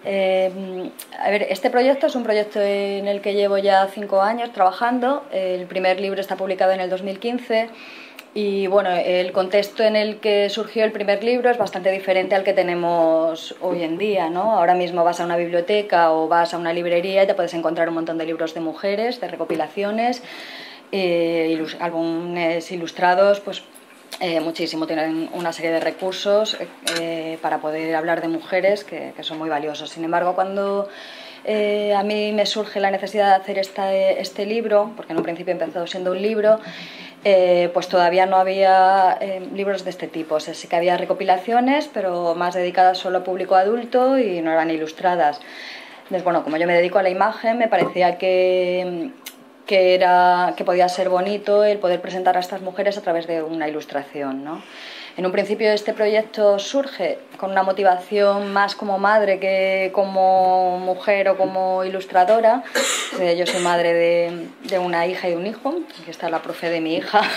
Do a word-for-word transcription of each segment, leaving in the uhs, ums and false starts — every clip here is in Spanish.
Eh, a ver, este proyecto es un proyecto en el que llevo ya cinco años trabajando. El primer libro está publicado en el dos mil quince y bueno, el contexto en el que surgió el primer libro es bastante diferente al que tenemos hoy en día, ¿no? Ahora mismo vas a una biblioteca o vas a una librería y te puedes encontrar un montón de libros de mujeres, de recopilaciones, eh, ilus- álbumes ilustrados, pues Eh, muchísimo, tienen una serie de recursos eh, para poder hablar de mujeres que, que son muy valiosos. Sin embargo, cuando eh, a mí me surge la necesidad de hacer esta, este libro, porque en un principio empezó siendo un libro, eh, pues todavía no había eh, libros de este tipo. O sea, sí que había recopilaciones, pero más dedicadas solo a público adulto y no eran ilustradas. Entonces, bueno, como yo me dedico a la imagen, me parecía que que, era, que podía ser bonito el poder presentar a estas mujeres a través de una ilustración, ¿no? En un principio este proyecto surge con una motivación más como madre que como mujer o como ilustradora. Yo soy madre de, de una hija y de un hijo, aquí está la profe de mi hija.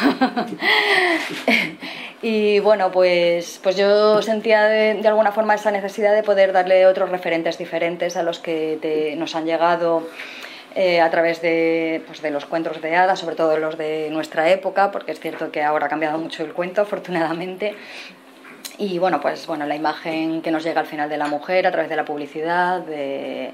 Y bueno, pues, pues yo sentía de, de alguna forma esa necesidad de poder darle otros referentes diferentes a los que te, nos han llegado Eh, a través de, pues, de los cuentos de hadas, sobre todo los de nuestra época, porque es cierto que ahora ha cambiado mucho el cuento, afortunadamente. Y bueno, pues bueno, la imagen que nos llega al final de la mujer a través de la publicidad, de,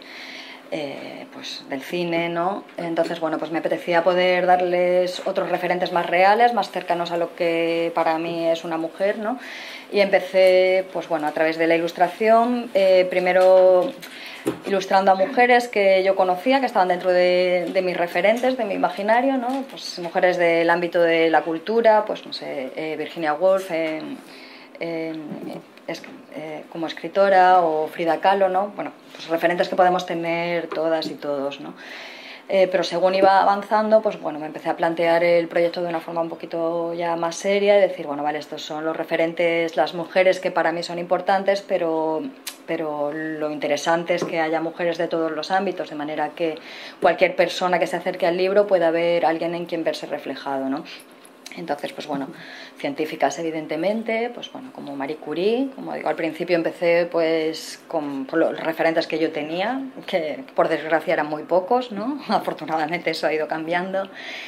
eh, pues, del cine, ¿no? Entonces, bueno, pues me apetecía poder darles otros referentes más reales, más cercanos a lo que para mí es una mujer, ¿no? Y empecé, pues bueno, a través de la ilustración, eh, primero ilustrando a mujeres que yo conocía, que estaban dentro de, de mis referentes, de mi imaginario, ¿no? Pues mujeres del ámbito de la cultura, pues no sé, eh, Virginia Woolf eh, eh, es, eh, como escritora, o Frida Kahlo, ¿no? Bueno, pues referentes que podemos tener todas y todos, ¿no? Eh, pero según iba avanzando, pues bueno, me empecé a plantear el proyecto de una forma un poquito ya más seria y decir, bueno, vale, estos son los referentes, las mujeres que para mí son importantes, pero, pero lo interesante es que haya mujeres de todos los ámbitos, de manera que cualquier persona que se acerque al libro pueda ver a alguien en quien verse reflejado, ¿no? Entonces, pues bueno, científicas evidentemente, pues bueno, como Marie Curie, como digo, al principio empecé pues con, con los referentes que yo tenía, que por desgracia eran muy pocos, ¿no? Afortunadamente eso ha ido cambiando.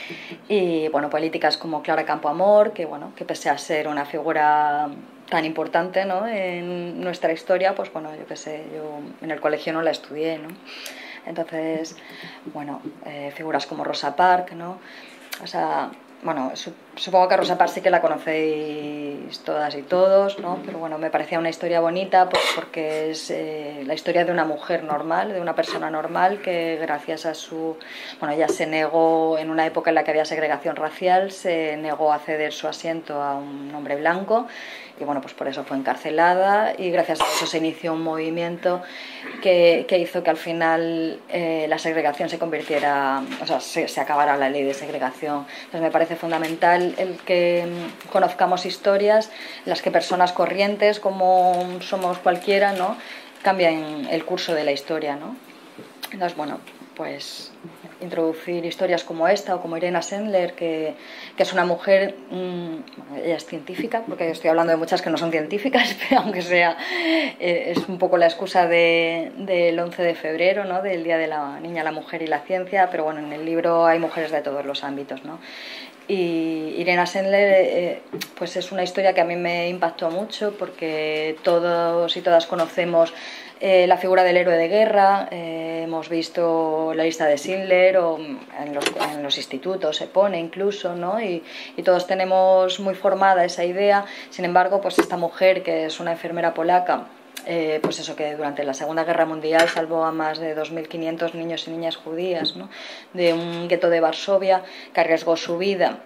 Y bueno, políticas como Clara Campoamor, que bueno, que pese a ser una figura tan importante, ¿no?, en nuestra historia, pues bueno, yo qué sé, yo en el colegio no la estudié, ¿no? Entonces, bueno, eh, figuras como Rosa Parks, ¿no? O sea, bueno, supongo que Rosa Parks sí que la conocéis todas y todos, ¿no? Pero bueno, me parecía una historia bonita, pues porque es eh, la historia de una mujer normal, de una persona normal que gracias a su... Bueno, ella se negó, en una época en la que había segregación racial, se negó a ceder su asiento a un hombre blanco y bueno, pues por eso fue encarcelada y gracias a eso se inició un movimiento que, que hizo que al final eh, la segregación se convirtiera, o sea, se, se acabara la ley de segregación. Entonces me parece fundamental el que conozcamos historias en las que personas corrientes como somos cualquiera, ¿no?, cambian el curso de la historia, ¿no? Entonces, bueno, pues introducir historias como esta o como Irena Sendler, que, que es una mujer, mmm, ella es científica, porque estoy hablando de muchas que no son científicas, pero aunque sea, eh, es un poco la excusa de, del once de febrero, ¿no?, del Día de la Niña, la Mujer y la Ciencia, pero bueno, en el libro hay mujeres de todos los ámbitos, ¿no? Y Irena Sendler eh, pues es una historia que a mí me impactó mucho porque todos y todas conocemos eh, la figura del héroe de guerra, eh, hemos visto la lista de Schindler o en los, en los institutos se pone incluso, ¿no? y, y todos tenemos muy formada esa idea. Sin embargo, pues esta mujer, que es una enfermera polaca, Eh, pues eso, que durante la Segunda Guerra Mundial salvó a más de dos mil quinientos niños y niñas judías, ¿no?, de un gueto de Varsovia, que arriesgó su vida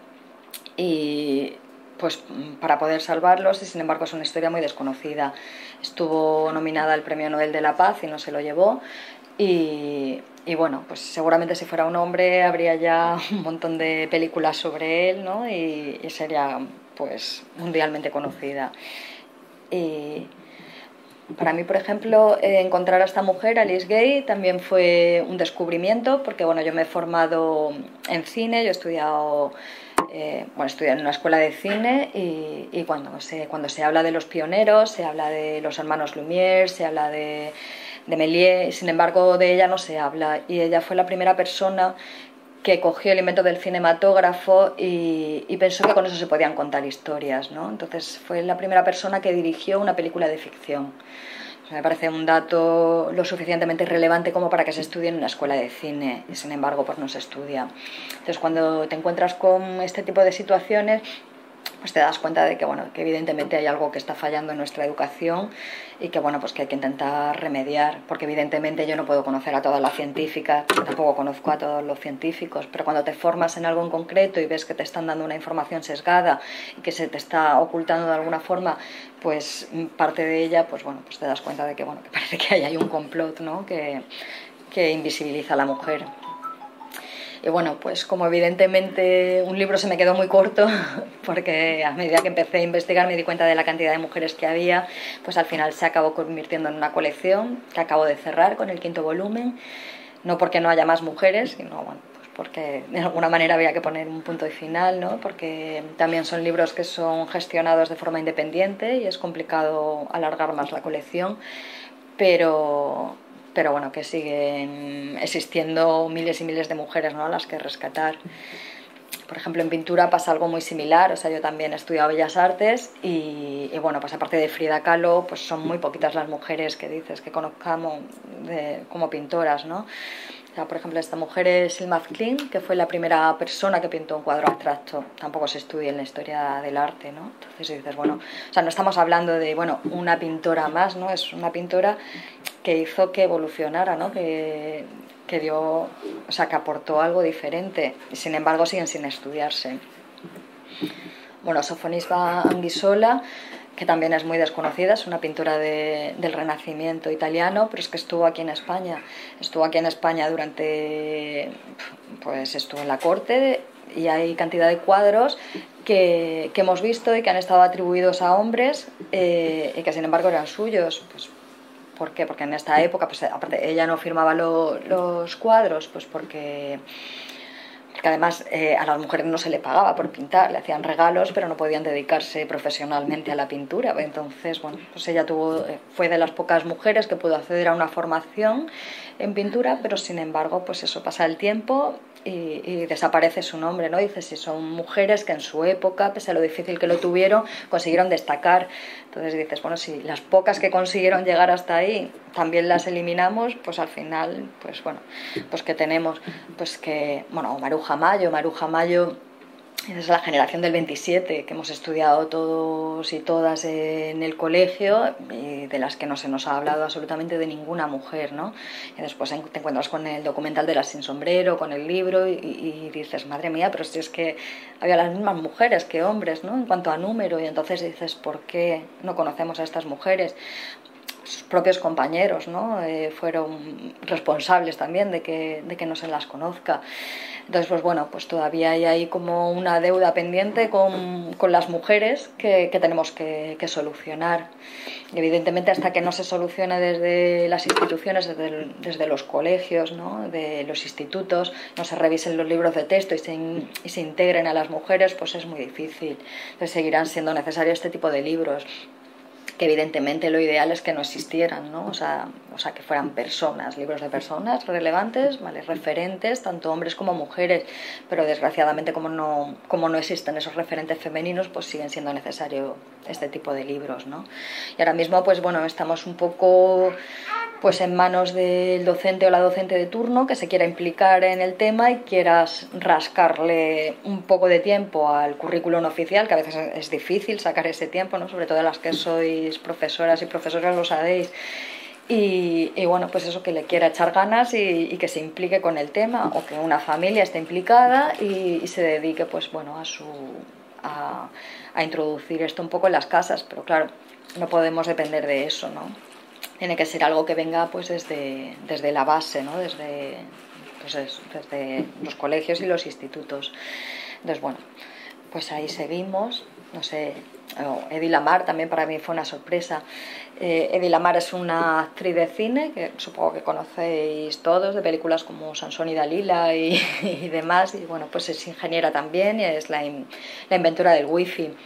y pues para poder salvarlos, y sin embargo es una historia muy desconocida. Estuvo nominada al Premio Nobel de la Paz y no se lo llevó. Y, y bueno, pues seguramente si fuera un hombre habría ya un montón de películas sobre él, ¿no?, y, y sería pues mundialmente conocida. Y para mí, por ejemplo, eh, encontrar a esta mujer, Alice Guy, también fue un descubrimiento, porque bueno, yo me he formado en cine, yo he estudiado, eh, bueno, he estudiado en una escuela de cine y, y cuando, se, cuando se habla de los pioneros, se habla de los hermanos Lumière, se habla de, de Méliès. Sin embargo, de ella no se habla, y ella fue la primera persona que cogió el invento del cinematógrafo y, y pensó que con eso se podían contar historias, ¿no? Entonces fue la primera persona que dirigió una película de ficción. Me parece un dato lo suficientemente relevante como para que se estudie en una escuela de cine, y sin embargo pues no se estudia. Entonces cuando te encuentras con este tipo de situaciones, pues te das cuenta de que, bueno, que evidentemente hay algo que está fallando en nuestra educación y que, bueno, pues que hay que intentar remediar, porque evidentemente yo no puedo conocer a todas las científicas, tampoco conozco a todos los científicos, pero cuando te formas en algo en concreto y ves que te están dando una información sesgada y que se te está ocultando de alguna forma, pues parte de ella, pues bueno, pues te das cuenta de que, bueno, que parece que hay ahí un complot, ¿no?, que, que invisibiliza a la mujer. Y bueno, pues como evidentemente un libro se me quedó muy corto, porque a medida que empecé a investigar me di cuenta de la cantidad de mujeres que había, pues al final se acabó convirtiendo en una colección que acabo de cerrar con el quinto volumen, no porque no haya más mujeres, sino bueno, pues porque de alguna manera había que poner un punto y final, ¿no? Porque también son libros que son gestionados de forma independiente y es complicado alargar más la colección, pero... pero bueno, que siguen existiendo miles y miles de mujeres, ¿no?, a las que rescatar. Por ejemplo, en pintura pasa algo muy similar, o sea, yo también he estudiado Bellas Artes y, y bueno, pues aparte de Frida Kahlo, pues son muy poquitas las mujeres que dices que conozcamos de, como pintoras, ¿no? O sea, por ejemplo, esta mujer es Selma Klein, que fue la primera persona que pintó un cuadro abstracto. Tampoco se estudia en la historia del arte, ¿no? Entonces dices, bueno, o sea, no estamos hablando de, bueno, una pintora más, ¿no? Es una pintora que hizo que evolucionara, ¿no? Que, que dio, o sea, que aportó algo diferente. Y sin embargo siguen sin estudiarse. Bueno, Sofonisba Anguissola, que también es muy desconocida, es una pintora de, del Renacimiento italiano, pero es que estuvo aquí en España. Estuvo aquí en España durante, pues estuvo en la corte, y hay cantidad de cuadros que, que hemos visto y que han estado atribuidos a hombres eh, y que sin embargo eran suyos. Pues, ¿por qué? Porque en esta época, pues aparte ella no firmaba lo, los cuadros, pues porque... porque además eh, a las mujeres no se le pagaba por pintar, le hacían regalos, pero no podían dedicarse profesionalmente a la pintura. Entonces, bueno, pues ella tuvo, fue de las pocas mujeres que pudo acceder a una formación en pintura, pero sin embargo, pues eso, pasa el tiempo y, y desaparece su nombre, ¿no? Dices, si son mujeres que en su época, pese a lo difícil que lo tuvieron, consiguieron destacar. Entonces dices, bueno, si las pocas que consiguieron llegar hasta ahí también las eliminamos, pues al final, pues bueno, pues que tenemos, pues que, bueno, Maruja Mayo, Maruja Mayo es la generación del veintisiete, que hemos estudiado todos y todas en el colegio, y de las que no se nos ha hablado absolutamente de ninguna mujer, ¿no? Y después te encuentras con el documental de Las sin sombrero, con el libro, y, y dices, madre mía, pero si es que había las mismas mujeres que hombres, ¿no?, en cuanto a número, y entonces dices, ¿por qué no conocemos a estas mujeres? Sus propios compañeros, ¿no?, eh, fueron responsables también de que, de que no se las conozca. Entonces, pues bueno, pues todavía hay ahí como una deuda pendiente con, con las mujeres que, que tenemos que, que solucionar. Y evidentemente, hasta que no se solucione desde las instituciones, desde, desde los colegios, ¿no?, de los institutos, no se revisen los libros de texto y se, y se integren a las mujeres, pues es muy difícil. Entonces seguirán siendo necesarios este tipo de libros, que evidentemente lo ideal es que no existieran, ¿no? O sea, o sea, que fueran personas, libros de personas relevantes, ¿vale?, referentes, tanto hombres como mujeres, pero desgraciadamente como no, como no existen esos referentes femeninos, pues siguen siendo necesarios este tipo de libros, ¿no? Y ahora mismo, pues bueno, estamos un poco pues en manos del docente o la docente de turno que se quiera implicar en el tema y quieras rascarle un poco de tiempo al currículum oficial, que a veces es difícil sacar ese tiempo, ¿no?, sobre todo las que sois profesoras y profesoras lo sabéis. Y, y bueno, pues eso, que le quiera echar ganas y, y que se implique con el tema, o que una familia esté implicada y, y se dedique, pues bueno, a su a, a introducir esto un poco en las casas. Pero claro, no podemos depender de eso, ¿no? Tiene que ser algo que venga pues desde, desde la base, ¿no?, desde, pues es, desde los colegios y los institutos. Entonces, bueno, pues ahí seguimos. No sé, Hedy Lamarr también para mí fue una sorpresa. eh, Hedy Lamarr es una actriz de cine que supongo que conocéis todos, de películas como Sansón y Dalila y, y demás, y bueno, pues es ingeniera también y es la, la inventora del wifi.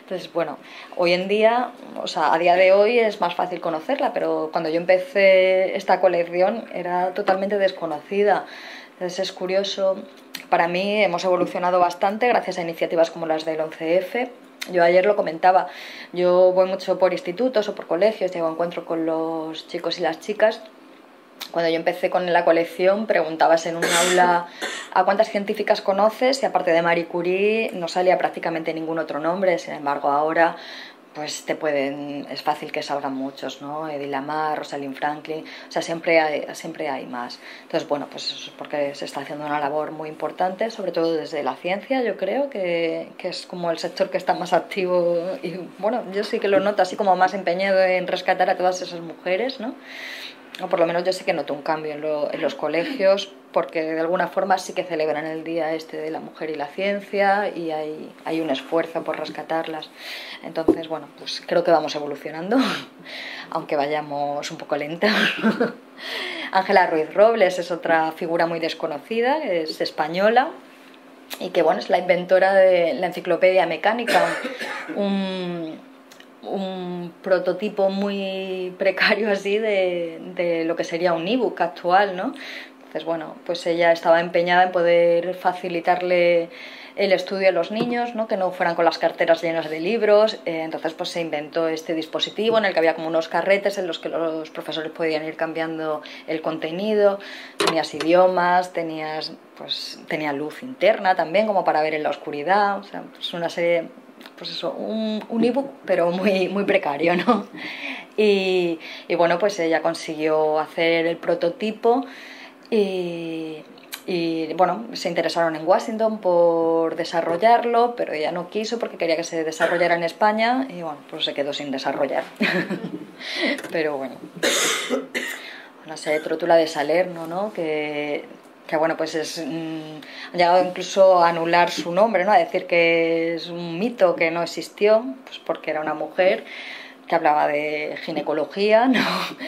Entonces, bueno, hoy en día, o sea, a día de hoy es más fácil conocerla, pero cuando yo empecé esta colección era totalmente desconocida. Entonces es curioso, para mí hemos evolucionado bastante gracias a iniciativas como las del once efe. Yo ayer lo comentaba, yo voy mucho por institutos o por colegios, llevo encuentro con los chicos y las chicas. Cuando yo empecé con la colección preguntabas en un aula a cuántas científicas conoces y aparte de Marie Curie no salía prácticamente ningún otro nombre. Sin embargo ahora pues te pueden, es fácil que salgan muchos, ¿no? Edith Lamarr, Rosalind Franklin, o sea, siempre hay, siempre hay más. Entonces, bueno, pues eso es porque se está haciendo una labor muy importante, sobre todo desde la ciencia, yo creo que, que es como el sector que está más activo y, bueno, yo sí que lo noto así como más empeñado en rescatar a todas esas mujeres, ¿no? O por lo menos yo sí que noto un cambio en, lo, en los colegios, porque de alguna forma sí que celebran el día este de la mujer y la ciencia y hay, hay un esfuerzo por rescatarlas. Entonces, bueno, pues creo que vamos evolucionando, aunque vayamos un poco lentos. Ángela Ruiz Robles es otra figura muy desconocida, es española y que, bueno, es la inventora de la enciclopedia mecánica, un... un prototipo muy precario así de, de lo que sería un ebook actual, ¿no? Entonces, bueno, pues ella estaba empeñada en poder facilitarle el estudio a los niños, ¿no? Que no fueran con las carteras llenas de libros. Eh, entonces, pues se inventó este dispositivo en el que había como unos carretes en los que los profesores podían ir cambiando el contenido. Tenías idiomas, tenías, pues, tenía luz interna también, como para ver en la oscuridad. O sea, pues una serie... pues eso, un, un ebook pero muy, muy precario, ¿no? Y, y bueno, pues ella consiguió hacer el prototipo y, y bueno, se interesaron en Washington por desarrollarlo, pero ella no quiso porque quería que se desarrollara en España y bueno, pues se quedó sin desarrollar. Pero bueno, no sé, Trótula de Salerno, ¿no? Que... que bueno, pues es, mmm, han llegado incluso a anular su nombre, ¿no? A decir que es un mito, que no existió, pues porque era una mujer que hablaba de ginecología, ¿no?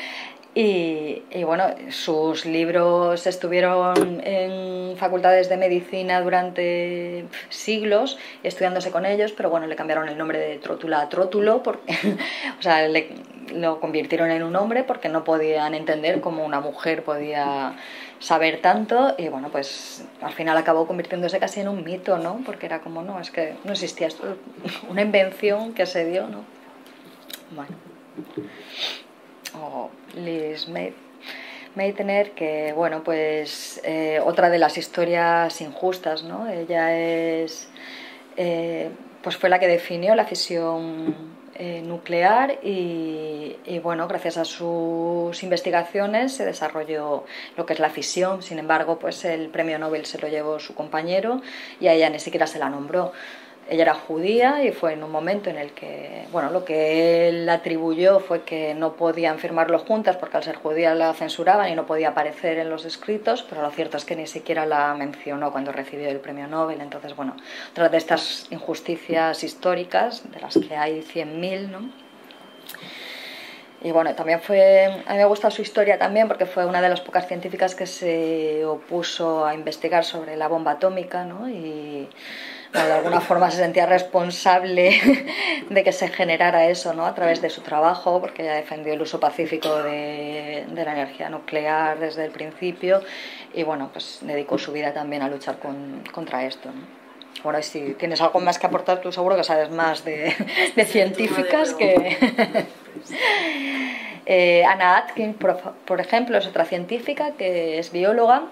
Y, y bueno, sus libros estuvieron en facultades de medicina durante siglos, estudiándose con ellos, pero bueno, le cambiaron el nombre de Trótula a Trótulo, porque, o sea, le, lo convirtieron en un hombre porque no podían entender cómo una mujer podía saber tanto y bueno, pues al final acabó convirtiéndose casi en un mito, ¿no? Porque era como, no, es que no existía esto, una invención que se dio, ¿no? Bueno. O Liz Meitner, que bueno, pues eh, otra de las historias injustas, ¿no? Ella es, eh, pues fue la que definió la fisión eh, nuclear y, y bueno, gracias a sus investigaciones se desarrolló lo que es la fisión. Sin embargo, pues el premio Nobel se lo llevó su compañero y a ella ni siquiera se la nombró. Ella era judía y fue en un momento en el que, bueno, lo que él atribuyó fue que no podían firmarlo juntas porque al ser judía la censuraban y no podía aparecer en los escritos, pero lo cierto es que ni siquiera la mencionó cuando recibió el premio Nobel. Entonces, bueno, otra de estas injusticias históricas, de las que hay cien mil, ¿no? Y bueno, también fue, a mí me gusta su historia también porque fue una de las pocas científicas que se opuso a investigar sobre la bomba atómica, ¿no? Y bueno, de alguna forma se sentía responsable de que se generara eso, ¿no? A través de su trabajo, porque ella defendió el uso pacífico de, de la energía nuclear desde el principio y bueno, pues dedicó su vida también a luchar con, contra esto, ¿no? Bueno, y si tienes algo más que aportar, tú seguro que sabes más de, de científicas que... eh, Anna Atkins, por, por ejemplo, es otra científica que es bióloga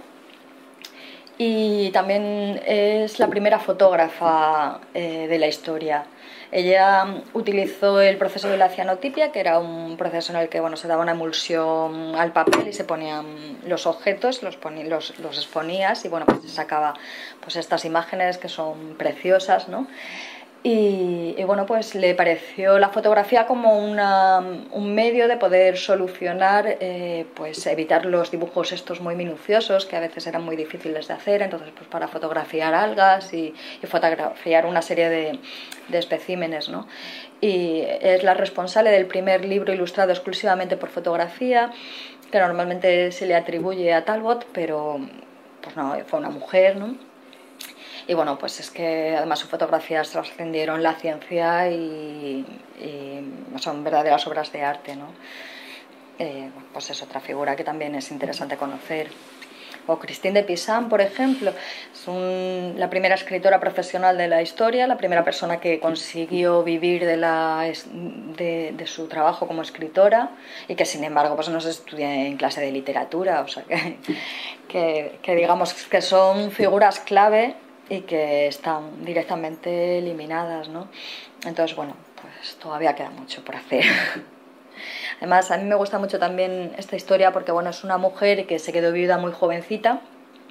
y también es la primera fotógrafa eh, de la historia. Ella utilizó el proceso de la cianotipia, que era un proceso en el que bueno, se daba una emulsión al papel y se ponían los objetos, los, poni los, los exponías y bueno, pues se sacaba pues, estas imágenes que son preciosas, ¿no? Y, y bueno, pues le pareció la fotografía como una, un medio de poder solucionar, eh, pues evitar los dibujos estos muy minuciosos que a veces eran muy difíciles de hacer. Entonces, pues para fotografiar algas y, y fotografiar una serie de, de especímenes, ¿no? Y es la responsable del primer libro ilustrado exclusivamente por fotografía, que normalmente se le atribuye a Talbot, pero pues no, fue una mujer, ¿no? y bueno, pues es que además sus fotografías trascendieron la ciencia y, y son verdaderas obras de arte, ¿no? Eh, pues es otra figura que también es interesante conocer. O Christine de Pizan, por ejemplo, es un, la primera escritora profesional de la historia, la primera persona que consiguió vivir de, la, de, de su trabajo como escritora y que sin embargo pues no se estudia en clase de literatura, o sea que, que, que digamos que son figuras clave y que están directamente eliminadas, ¿no? Entonces, bueno, pues todavía queda mucho por hacer. Además, a mí me gusta mucho también esta historia porque, bueno, es una mujer que se quedó viuda muy jovencita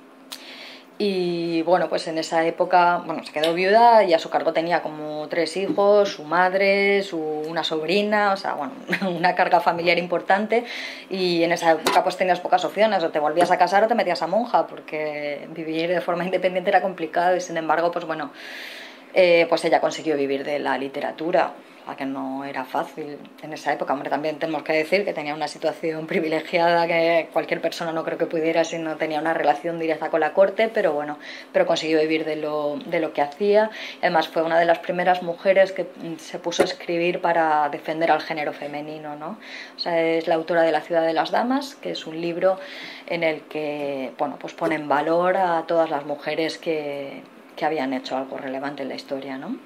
y, bueno, pues en esa época, bueno, se quedó viuda y a su cargo tenía como tres hijos, su madre, su, una sobrina, o sea, bueno, una carga familiar importante y en esa época pues tenías pocas opciones, o te volvías a casar o te metías a monja porque vivir de forma independiente era complicado y, sin embargo, pues bueno, eh, pues ella consiguió vivir de la literatura, que no era fácil en esa época. Hombre, también tenemos que decir que tenía una situación privilegiada que cualquier persona no creo que pudiera si no tenía una relación directa con la corte, pero bueno, pero consiguió vivir de lo, de lo que hacía. Además fue una de las primeras mujeres que se puso a escribir para defender al género femenino, ¿no? O sea, es la autora de La ciudad de las damas, que es un libro en el que, bueno, pues pone en valor a todas las mujeres que, que habían hecho algo relevante en la historia, ¿no?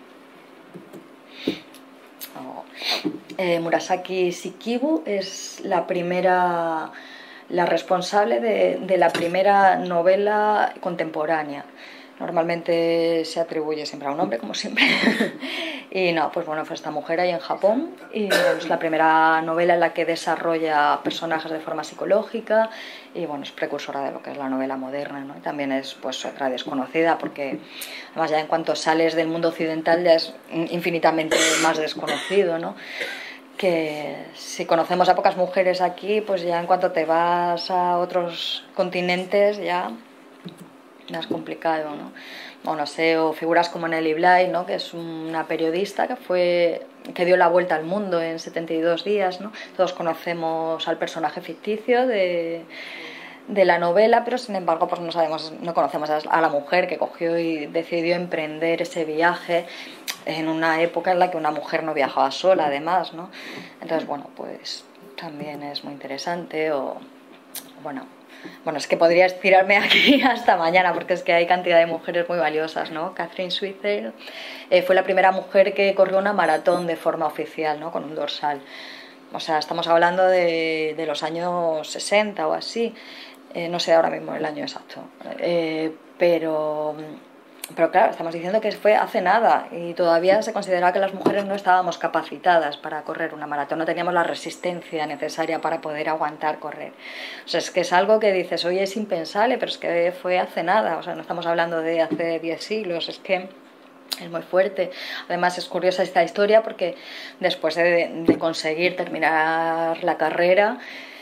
Oh. Eh, Murasaki Shikibu es la primera, la responsable de, de la primera novela contemporánea. Normalmente se atribuye siempre a un hombre, como siempre. Y no, pues bueno, fue esta mujer ahí en Japón y es la primera novela en la que desarrolla personajes de forma psicológica y bueno, es precursora de lo que es la novela moderna, ¿no? Y también es pues otra desconocida porque además ya en cuanto sales del mundo occidental ya es infinitamente más desconocido, ¿no? Que si conocemos a pocas mujeres aquí, pues ya en cuanto te vas a otros continentes ya es complicado, ¿no? Bueno, sé, o figuras como Nelly Bly, ¿no? Que es una periodista que fue que dio la vuelta al mundo en setenta y dos días, ¿no? Todos conocemos al personaje ficticio de, de la novela, pero sin embargo pues no sabemos, no conocemos a la mujer que cogió y decidió emprender ese viaje en una época en la que una mujer no viajaba sola, además, ¿no? Entonces, bueno, pues también es muy interesante. O bueno, Bueno, es que podría estirarme aquí hasta mañana porque es que hay cantidad de mujeres muy valiosas, ¿no? Catherine Switzer eh, fue la primera mujer que corrió una maratón de forma oficial, ¿no? Con un dorsal. O sea, estamos hablando de, de los años sesenta o así. Eh, no sé ahora mismo el año exacto. Eh, pero... Pero claro, estamos diciendo que fue hace nada y todavía se consideraba que las mujeres no estábamos capacitadas para correr una maratón, no teníamos la resistencia necesaria para poder aguantar correr. O sea, es que es algo que dices, oye, es impensable, pero es que fue hace nada, o sea, no estamos hablando de hace diez siglos, es que es muy fuerte. Además es curiosa esta historia porque después de, de conseguir terminar la carrera,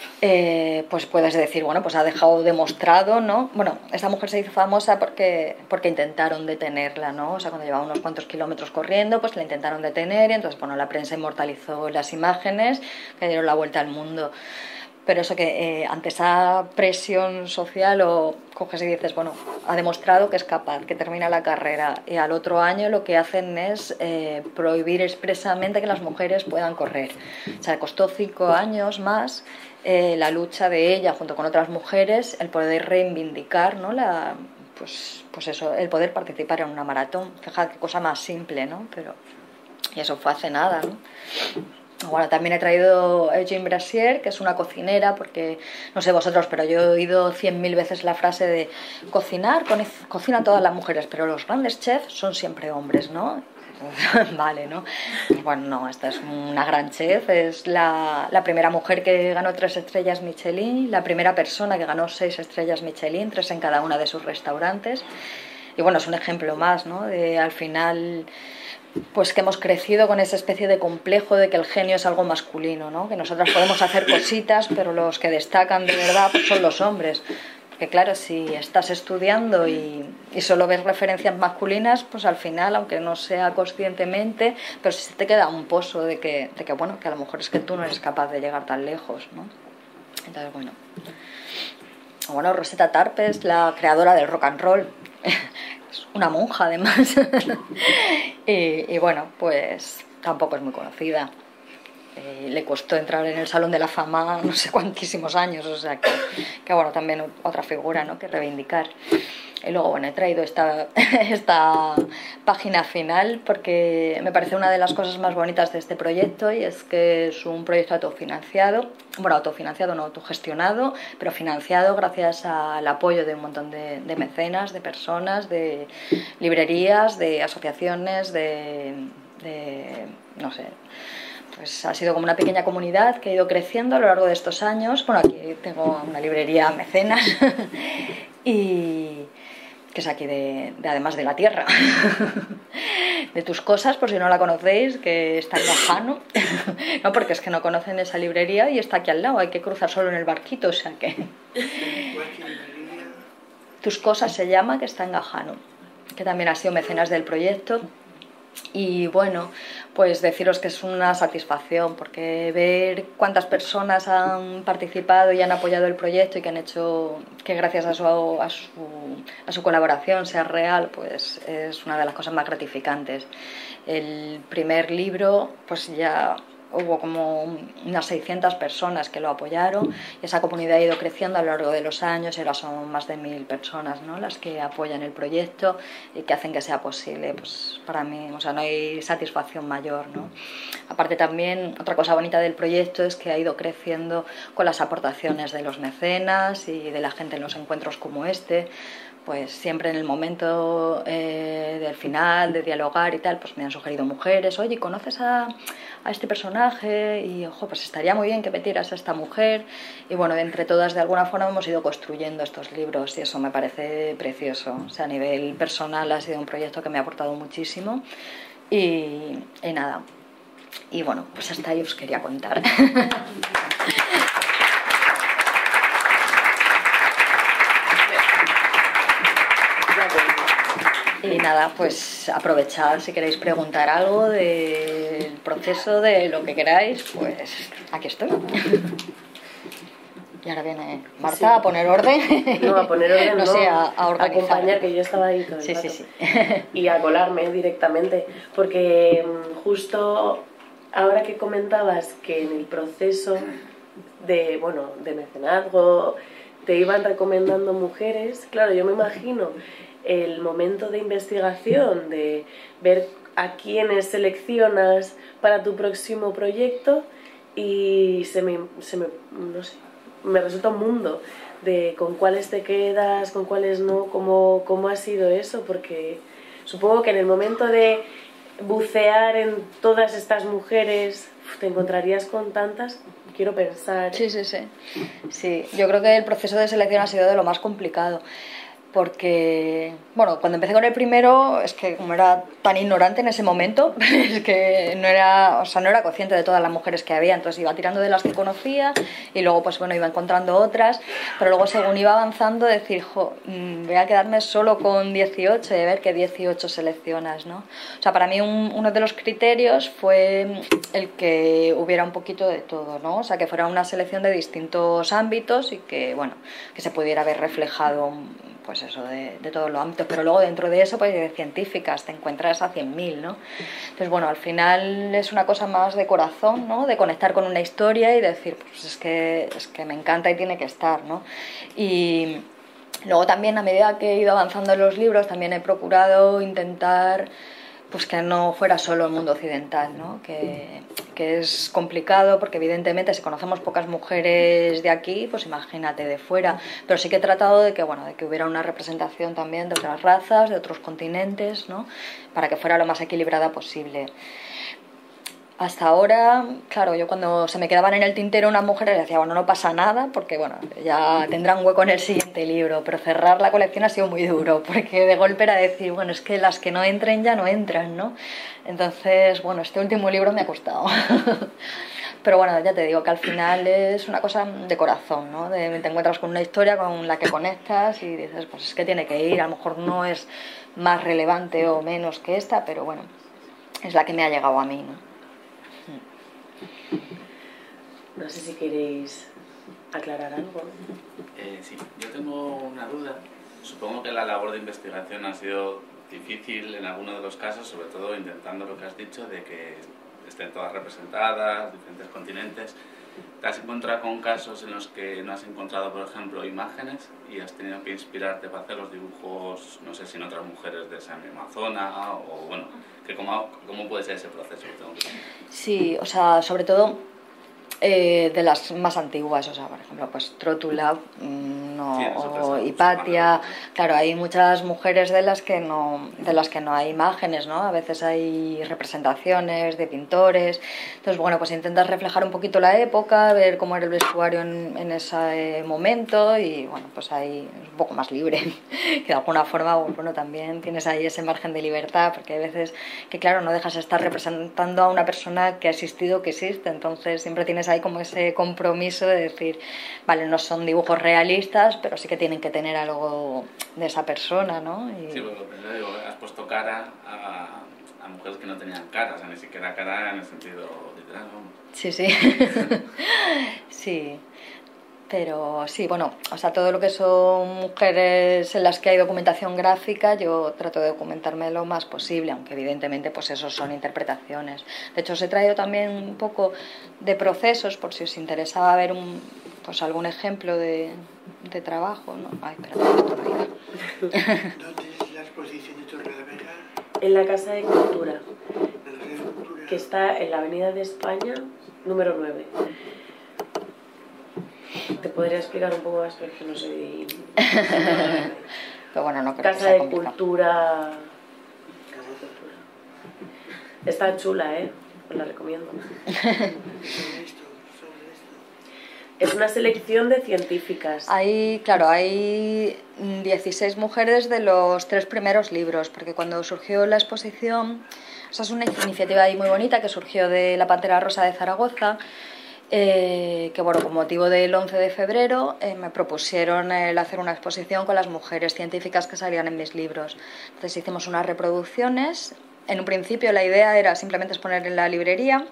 Eh, pues puedes decir, bueno, pues ha dejado demostrado, ¿no? Bueno, esta mujer se hizo famosa porque, porque intentaron detenerla, ¿no? O sea, cuando llevaba unos cuantos kilómetros corriendo, pues la intentaron detener y entonces, bueno, la prensa inmortalizó las imágenes que dieron la vuelta al mundo. Pero eso que eh, ante esa presión social o coges y dices, bueno, ha demostrado que es capaz, que termina la carrera y al otro año lo que hacen es eh, prohibir expresamente que las mujeres puedan correr. O sea, costó cinco años más eh, la lucha de ella junto con otras mujeres, el poder reivindicar, ¿no? La, pues, pues eso, el poder participar en una maratón. Fíjate qué cosa más simple, ¿no? Pero, y eso fue hace nada, ¿no? Bueno, también he traído a Eugenie Brasier, que es una cocinera, porque no sé vosotros, pero yo he oído cien mil veces la frase de cocinar, cocinan todas las mujeres, pero los grandes chefs son siempre hombres, ¿no? Vale, ¿no? Bueno, no, esta es una gran chef, es la, la primera mujer que ganó tres estrellas Michelin, la primera persona que ganó seis estrellas Michelin, tres en cada una de sus restaurantes. Y bueno, es un ejemplo más, ¿no? De al final, pues que hemos crecido con esa especie de complejo de que el genio es algo masculino, ¿no? Que nosotras podemos hacer cositas, pero los que destacan de verdad pues son los hombres. Porque claro, si estás estudiando y, y solo ves referencias masculinas, pues al final, aunque no sea conscientemente, pero sí te queda un pozo de que, de que, bueno, que a lo mejor es que tú no eres capaz de llegar tan lejos, ¿no? Entonces, bueno... Bueno, Rosetta Tarpe es la creadora del rock and roll. pues, una monja además. y, y bueno, pues tampoco es muy conocida. Eh, le costó entrar en el Salón de la Fama no sé cuantísimos años, o sea que, que bueno, también otra figura, ¿no?, que reivindicar. Y luego, bueno, he traído esta, esta página final porque me parece una de las cosas más bonitas de este proyecto, y es que es un proyecto autofinanciado, bueno, autofinanciado no, autogestionado, pero financiado gracias al apoyo de un montón de, de mecenas, de personas, de librerías, de asociaciones, de, de no sé... Pues ha sido como una pequeña comunidad que ha ido creciendo a lo largo de estos años. Bueno, aquí tengo una librería mecenas y que es aquí de, de además de la tierra de Tus Cosas, por si no la conocéis, que está en Gajano. No, porque es que no conocen esa librería y está aquí al lado, hay que cruzar solo en el barquito, o sea que Tus Cosas se llama, que está en Gajano, que también ha sido mecenas del proyecto. Y bueno, pues deciros que es una satisfacción, porque ver cuántas personas han participado y han apoyado el proyecto y que han hecho que gracias a su, a su, a su colaboración sea real, pues es una de las cosas más gratificantes. El primer libro, pues ya hubo como unas seiscientas personas que lo apoyaron, y esa comunidad ha ido creciendo a lo largo de los años, y ahora son más de mil personas, ¿no?, las que apoyan el proyecto y que hacen que sea posible. Pues para mí, o sea, no hay satisfacción mayor, ¿no? Aparte, también otra cosa bonita del proyecto es que ha ido creciendo con las aportaciones de los mecenas y de la gente en los encuentros como este. Pues siempre en el momento eh, del final, de dialogar y tal, pues me han sugerido mujeres: oye, ¿conoces a, a este personaje? Y ojo, pues estaría muy bien que metieras a esta mujer. Y bueno, entre todas, de alguna forma hemos ido construyendo estos libros, y eso me parece precioso. O sea, a nivel personal ha sido un proyecto que me ha aportado muchísimo. Y, y nada, y bueno, pues hasta ahí os quería contar. Y nada, pues aprovechad si queréis preguntar algo del proceso, de lo que queráis, pues aquí estoy. Y ahora viene Marta sí. a poner orden. No, a poner orden, no, no sé, a, a organizar. A acompañar, que yo estaba ahí todo el sí, rato. Sí, sí, Y a colarme directamente, porque justo ahora que comentabas que en el proceso de, bueno, de mecenazgo te iban recomendando mujeres, claro, yo me imagino el momento de investigación, de ver a quiénes seleccionas para tu próximo proyecto, y se me, se me, no sé, me resulta un mundo de con cuáles te quedas, con cuáles no, cómo, cómo ha sido eso, porque supongo que en el momento de bucear en todas estas mujeres te encontrarías con tantas, quiero pensar. Sí, sí, sí. Sí, yo creo que el proceso de selección ha sido de lo más complicado. Porque, bueno, cuando empecé con el primero, es que como era tan ignorante en ese momento, es que no era, o sea, no era consciente de todas las mujeres que había, entonces iba tirando de las que conocía y luego, pues bueno, iba encontrando otras, pero luego según iba avanzando, decir, jo, voy a quedarme solo con dieciocho y a ver qué dieciocho seleccionas, ¿no? O sea, para mí un, uno de los criterios fue el que hubiera un poquito de todo, ¿no? O sea, que fuera una selección de distintos ámbitos y que, bueno, que se pudiera ver reflejado, pues eso, de, de todos los ámbitos, pero luego dentro de eso, pues de científicas, te encuentras a cien mil, ¿no? Entonces, bueno, al final es una cosa más de corazón, ¿no? De conectar con una historia y decir, pues es que, es que me encanta y tiene que estar, ¿no? Y luego también, a medida que he ido avanzando en los libros, también he procurado intentar, pues que no fuera solo el mundo occidental, ¿no? Que, que es complicado porque evidentemente si conocemos pocas mujeres de aquí, pues imagínate de fuera, pero sí que he tratado de que, bueno, de que hubiera una representación también de otras razas, de otros continentes, ¿no? Para que fuera lo más equilibrada posible. Hasta ahora, claro, yo cuando se me quedaban en el tintero unas mujeres decía, bueno, no pasa nada, porque bueno, ya tendrán hueco en el siguiente libro, pero cerrar la colección ha sido muy duro, porque de golpe era decir, bueno, es que las que no entren ya no entran, ¿no? Entonces, bueno, este último libro me ha costado. Pero bueno, ya te digo que al final es una cosa de corazón, ¿no? De, te encuentras con una historia con la que conectas y dices, pues es que tiene que ir, a lo mejor no es más relevante o menos que esta, pero bueno, es la que me ha llegado a mí, ¿no? No sé si queréis aclarar algo. Eh, sí, yo tengo una duda Supongo que la labor de investigación ha sido difícil en algunos de los casos, sobre todo intentando lo que has dicho, de que estén todas representadas, diferentes continentes. ¿Te has encontrado con casos en los que no has encontrado, por ejemplo, imágenes y has tenido que inspirarte para hacer los dibujos, no sé si en otras mujeres de esa misma zona, o bueno, que cómo, cómo puede ser ese proceso? Sí, o sea, sobre todo eh, de las más antiguas, o sea, por ejemplo, pues Trótula, no, sí, o Hipatia, claro, hay muchas mujeres de las que no, de las que no hay imágenes, ¿no? A veces hay representaciones de pintores, entonces bueno, pues intentas reflejar un poquito la época, ver cómo era el vestuario en, en ese momento y bueno, pues ahí es un poco más libre, que de alguna forma, bueno, también tienes ahí ese margen de libertad, porque hay veces que claro, no dejas de estar representando a una persona que ha existido, que existe, entonces siempre tienes hay como ese compromiso de decir, vale, no son dibujos realistas, pero sí que tienen que tener algo de esa persona, ¿no? Y... Sí, porque pues, digo, has puesto cara a, a mujeres que no tenían cara, o sea, ni siquiera cara en el sentido literal, ¿no? Sí, sí. Sí. Pero sí, bueno, o sea, todo lo que son mujeres en las que hay documentación gráfica, yo trato de documentarme lo más posible, aunque evidentemente pues eso son interpretaciones. De hecho, os he traído también un poco de procesos, por si os interesaba ver un, pues algún ejemplo de, de trabajo, ¿no? Ay, espérate, esto no iba. ¿Dónde es la exposición de Torrelavega? En la Casa de Cultura, que está en la Avenida de España, número nueve. Te podría explicar un poco más, pero es que no soy... Pero bueno, no creo Casa que sea de complicado. Cultura... Casa de Cultura. Está chula, ¿eh? Os la recomiendo. Es una selección de científicas. Hay, claro, hay dieciséis mujeres de los tres primeros libros, porque cuando surgió la exposición, o sea, es una iniciativa ahí muy bonita que surgió de la Pantera Rosa de Zaragoza. Eh, que bueno, con motivo del once de febrero eh, me propusieron el hacer una exposición con las mujeres científicas que salían en mis libros. Entonces hicimos unas reproducciones. En un principio la idea era simplemente exponer en la librería.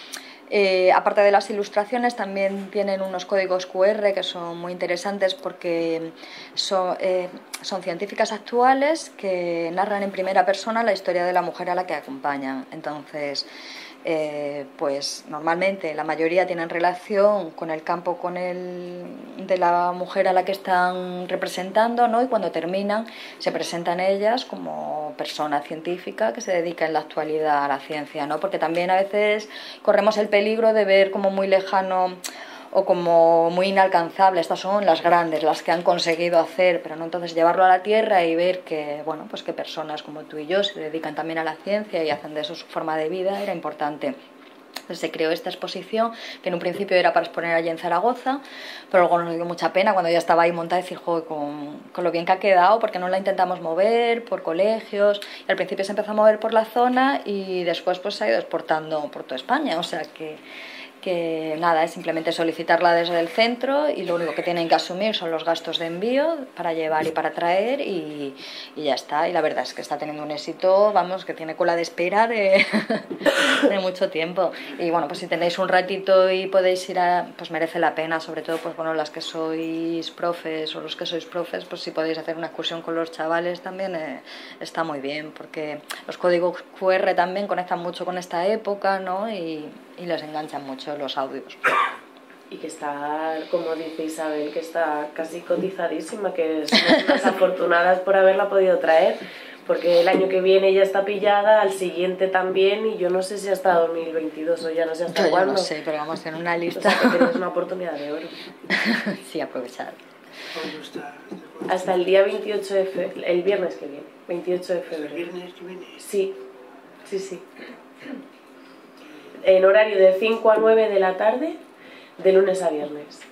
Eh, aparte de las ilustraciones, también tienen unos códigos cu erre que son muy interesantes porque son, eh, son científicas actuales que narran en primera persona la historia de la mujer a la que acompañan. Entonces, Eh, pues normalmente la mayoría tienen relación con el campo con el, de la mujer a la que están representando, ¿no? Y cuando terminan se presentan ellas como persona científica que se dedica en la actualidad a la ciencia, ¿no? Porque también a veces corremos el peligro de ver como muy lejano o como muy inalcanzable, estas son las grandes, las que han conseguido hacer, pero no, entonces llevarlo a la tierra y ver que, bueno, pues que personas como tú y yo se dedican también a la ciencia y hacen de eso su forma de vida era importante. Entonces se creó esta exposición que en un principio era para exponer allí en Zaragoza, pero luego nos dio mucha pena cuando ya estaba ahí montada decir, joder, con, con lo bien que ha quedado, porque no la intentamos mover por colegios, y al principio se empezó a mover por la zona y después pues se ha ido exportando por toda España, o sea que que nada, es simplemente solicitarla desde el centro y lo único que tienen que asumir son los gastos de envío para llevar y para traer y, y ya está. Y la verdad es que está teniendo un éxito, vamos, que tiene cola de espera de, de mucho tiempo. Y bueno, pues si tenéis un ratito y podéis ir a, pues merece la pena, sobre todo pues bueno, las que sois profes o los que sois profes, pues si podéis hacer una excursión con los chavales también eh, está muy bien, porque los códigos cu erre también conectan mucho con esta época, ¿no? Y, y les enganchan mucho los audios. Y que está, como dice Isabel, que está casi cotizadísima, que somos unas afortunadas por haberla podido traer, porque el año que viene ya está pillada, al siguiente también, y yo no sé si hasta dos mil veintidós o ya no sé hasta yo cuándo. No sé, pero vamos en una lista. O sea, que tenéis una oportunidad de oro. Sí, aprovechar. Hasta el día veintiocho de febrero, el viernes que viene, veintiocho de febrero. ¿El viernes que viene? Sí, sí, sí. En horario de cinco a nueve de la tarde, de lunes a viernes.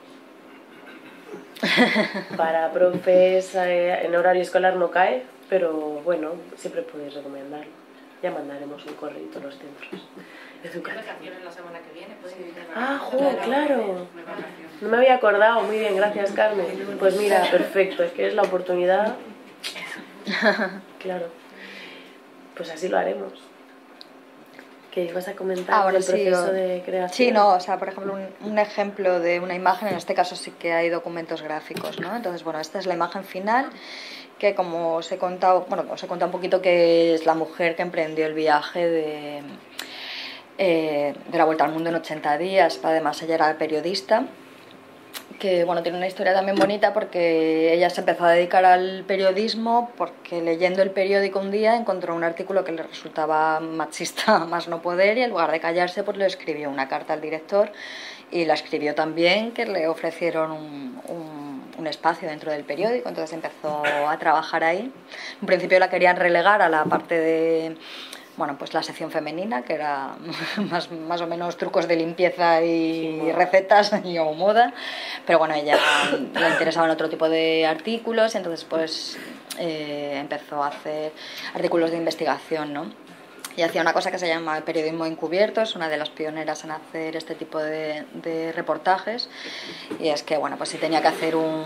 Para profes, eh, en horario escolar no cae, pero bueno, siempre podéis recomendarlo. Ya mandaremos un correo a los centros. Vacaciones la semana que viene, pueden ir de Ah, jo, claro. No me había acordado. Muy bien, gracias, Carmen. Pues mira, perfecto, es que es la oportunidad. Claro. Pues así lo haremos. que ibas a comentar Ah, bueno, el sí, proceso o- de creación. Sí, no, o sea, por ejemplo, un, un ejemplo de una imagen, en este caso sí que hay documentos gráficos, ¿no? Entonces, bueno, esta es la imagen final, que como os he contado, bueno, os he contado un poquito que es la mujer que emprendió el viaje de, eh, de la Vuelta al Mundo en ochenta días, además ella era periodista, que bueno, tiene una historia también bonita porque ella se empezó a dedicar al periodismo porque leyendo el periódico un día encontró un artículo que le resultaba machista más no poder y en lugar de callarse pues le escribió una carta al director y la escribió también que le ofrecieron un, un, un espacio dentro del periódico, entonces empezó a trabajar ahí. En principio la querían relegar a la parte de... bueno, pues la sección femenina, que era más, más o menos trucos de limpieza y Sí, recetas y o moda, pero bueno, ella le interesaban otro tipo de artículos y entonces pues eh, empezó a hacer artículos de investigación, ¿no? Y hacía una cosa que se llama periodismo encubierto, es una de las pioneras en hacer este tipo de, de reportajes, y es que, bueno, pues si tenía que hacer un,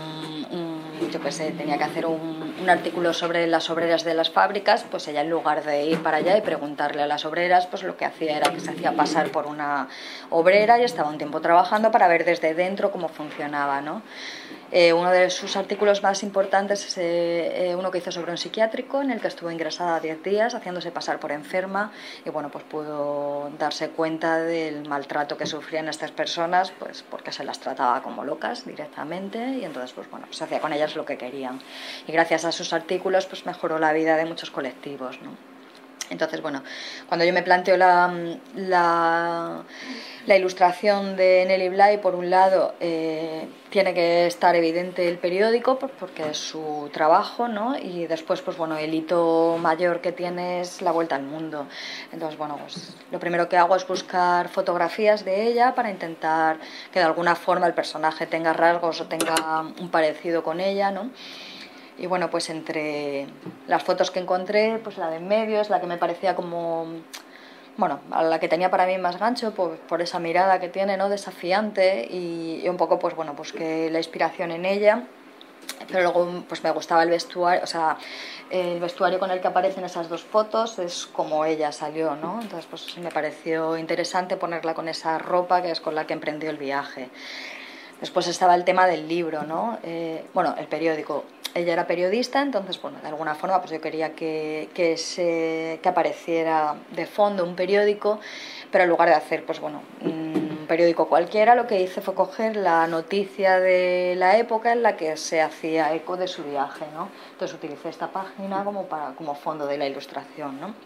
un yo qué sé, tenía que hacer un, un artículo sobre las obreras de las fábricas, pues ella en lugar de ir para allá y preguntarle a las obreras, pues lo que hacía era que se hacía pasar por una obrera y estaba un tiempo trabajando para ver desde dentro cómo funcionaba, ¿no? Eh, uno de sus artículos más importantes es eh, uno que hizo sobre un psiquiátrico en el que estuvo ingresada diez días haciéndose pasar por enferma y bueno, pues pudo darse cuenta del maltrato que sufrían estas personas, pues porque se las trataba como locas directamente y entonces pues bueno, pues hacía con ellas lo que querían y gracias a sus artículos pues mejoró la vida de muchos colectivos, ¿no? Entonces, bueno, cuando yo me planteo la, la, la ilustración de Nelly Bly, por un lado, eh, tiene que estar evidente el periódico, pues porque es su trabajo, ¿no? Y después, pues bueno, el hito mayor que tiene es la Vuelta al Mundo. Entonces, bueno, pues lo primero que hago es buscar fotografías de ella para intentar que de alguna forma el personaje tenga rasgos o tenga un parecido con ella, ¿no? Y bueno, pues entre las fotos que encontré, pues la de en medio es la que me parecía como, bueno, a la que tenía para mí más gancho, por, por esa mirada que tiene, ¿no? Desafiante y, y un poco, pues bueno, pues que la inspiración en ella. Pero luego pues me gustaba el vestuario, o sea, el vestuario con el que aparecen esas dos fotos es como ella salió, ¿no? Entonces pues me pareció interesante ponerla con esa ropa que es con la que emprendió el viaje. Después estaba el tema del libro, ¿no? Eh, bueno, el periódico. Ella era periodista, entonces, bueno, de alguna forma pues yo quería que, que, se, que apareciera de fondo un periódico, pero en lugar de hacer, pues bueno, un periódico cualquiera, lo que hice fue coger la noticia de la época en la que se hacía eco de su viaje, ¿no? Entonces utilicé esta página como, para, como fondo de la ilustración, ¿no?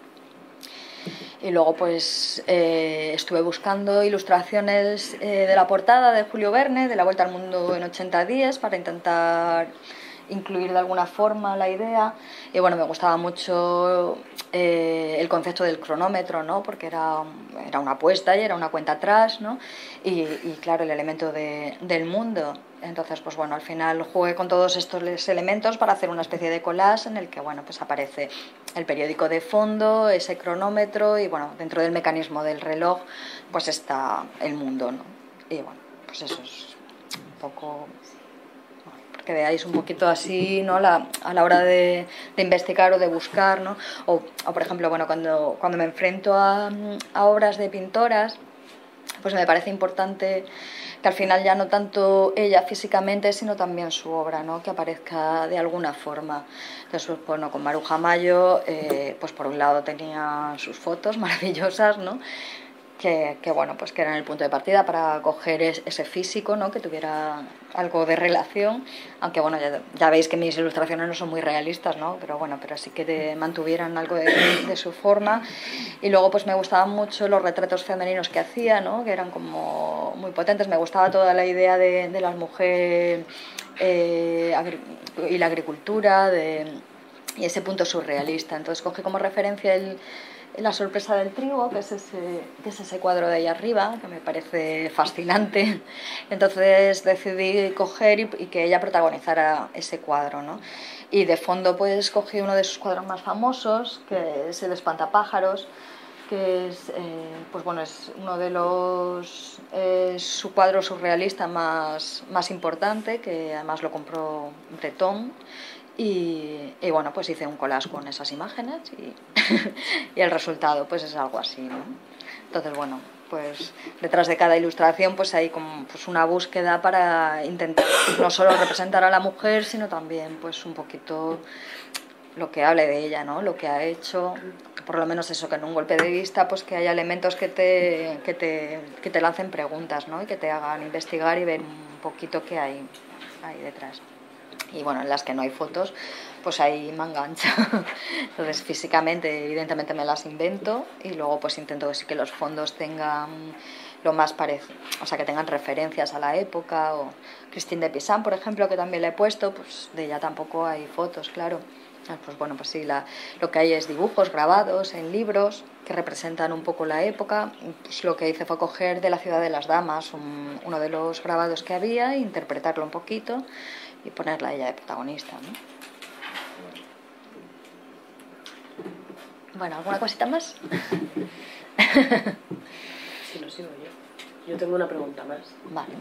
Y luego pues eh, estuve buscando ilustraciones eh, de la portada de Julio Verne, de la Vuelta al Mundo en ochenta días, para intentar incluir de alguna forma la idea. Y bueno, me gustaba mucho eh, el concepto del cronómetro, ¿no? Porque era, era una apuesta y era una cuenta atrás, ¿no? Y, y claro, el elemento de, del mundo. Entonces, pues bueno, al final jugué con todos estos elementos para hacer una especie de collage en el que, bueno, pues aparece el periódico de fondo, ese cronómetro y, bueno, dentro del mecanismo del reloj, pues está el mundo, ¿no? Y, bueno, pues eso es un poco... que veáis un poquito así, ¿no? La, a la hora de, de investigar o de buscar, ¿no? O, o por ejemplo, bueno, cuando, cuando me enfrento a, a obras de pintoras, pues me parece importante que al final ya no tanto ella físicamente, sino también su obra, ¿no? Que aparezca de alguna forma. Entonces, pues, bueno, con Maruja Mayo, eh, pues por un lado tenía sus fotos maravillosas, ¿no? Que, que bueno, pues que eran el punto de partida para coger es, ese físico, ¿no? Que tuviera algo de relación, aunque bueno, ya, ya veis que mis ilustraciones no son muy realistas, ¿no? Pero bueno, pero sí que de, mantuvieran algo de, de su forma. Y luego pues me gustaban mucho los retratos femeninos que hacía, ¿no? Que eran como muy potentes. Me gustaba toda la idea de, de las mujeres eh, y la agricultura, de, y ese punto surrealista. Entonces cogí como referencia el La sorpresa del trigo, que es, ese, que es ese cuadro de ahí arriba, que me parece fascinante. Entonces decidí coger y, y que ella protagonizara ese cuadro, ¿no? Y de fondo pues cogí uno de sus cuadros más famosos, que es el Espantapájaros, que es, eh, pues bueno, es uno de los eh, su cuadro surrealista más, más importante, que además lo compró Breton. Y, y bueno, pues hice un collage con esas imágenes y, y el resultado pues es algo así, ¿no? Entonces, bueno, pues detrás de cada ilustración pues hay como pues una búsqueda para intentar no solo representar a la mujer, sino también pues un poquito lo que hable de ella, ¿no? Lo que ha hecho, por lo menos eso, que en un golpe de vista pues que haya elementos que te, que te, que te lancen preguntas, ¿no? Y que te hagan investigar y ver un poquito qué hay, hay detrás. Y bueno, en las que no hay fotos, pues ahí me engancha. Entonces físicamente, evidentemente me las invento y luego pues intento que sí que los fondos tengan lo más parecido, o sea, que tengan referencias a la época. O Christine de Pizan, por ejemplo, que también le he puesto, pues de ella tampoco hay fotos, claro. Pues bueno, pues sí, la, lo que hay es dibujos grabados en libros que representan un poco la época. Pues lo que hice fue coger de La ciudad de las damas un, uno de los grabados que había, interpretarlo un poquito y ponerla a ella de protagonista, ¿no? Bueno, ¿alguna cosita más? Si no, sigo yo. Yo tengo una pregunta más. Vale.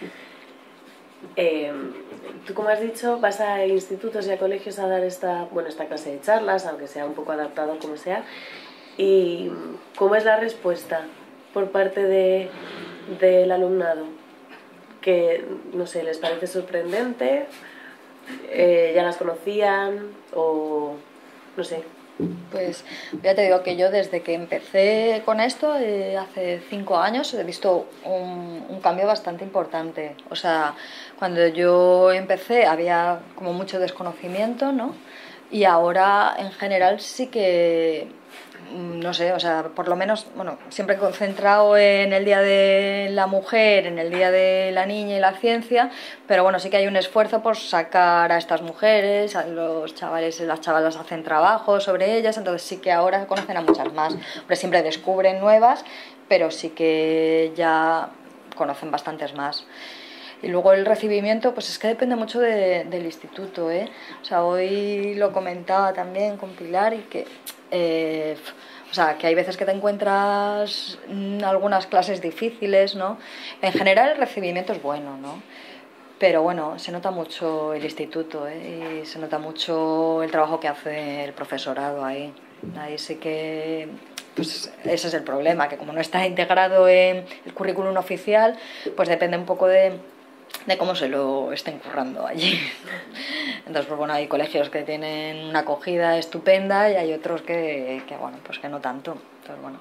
Eh, tú, como has dicho, vas a institutos y a colegios a dar esta, bueno, esta clase de charlas, aunque sea un poco adaptado como sea. ¿Y cómo es la respuesta por parte de, del alumnado? Que, no sé, ¿les parece sorprendente? Eh, ¿Ya las conocían? O no sé. Pues ya te digo que yo desde que empecé con esto, eh, hace cinco años, he visto un, un cambio bastante importante. O sea, cuando yo empecé había como mucho desconocimiento, ¿no? Y ahora en general sí que, no sé, o sea, por lo menos, bueno, siempre concentrado en el Día de la Mujer, en el Día de la Niña y la Ciencia, pero bueno, sí que hay un esfuerzo por sacar a estas mujeres, a los chavales y las chavalas hacen trabajo sobre ellas, entonces sí que ahora conocen a muchas más. Hombre, siempre descubren nuevas, pero sí que ya conocen bastantes más. Y luego el recibimiento, pues es que depende mucho de, del instituto, ¿eh? O sea, hoy lo comentaba también con Pilar y que, eh, o sea, que hay veces que te encuentras algunas clases difíciles, ¿no? En general el recibimiento es bueno, ¿no? Pero bueno, se nota mucho el instituto, ¿eh? Y se nota mucho el trabajo que hace el profesorado ahí. Ahí sí que... Pues ese es el problema, que como no está integrado en el currículum oficial, pues depende un poco de... de cómo se lo estén currando allí. Entonces, pues bueno, hay colegios que tienen una acogida estupenda y hay otros que, que bueno, pues que no tanto. Entonces, bueno.